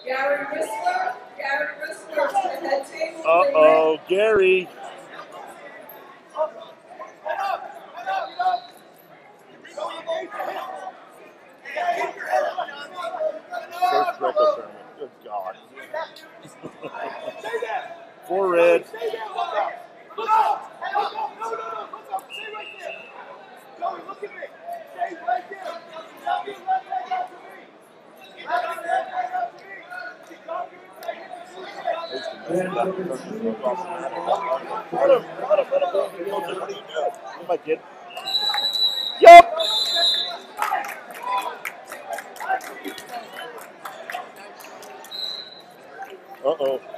Uh-oh, Gary. First Greco tournament. Good God. 4 red. My kid. Yup. Uh-oh.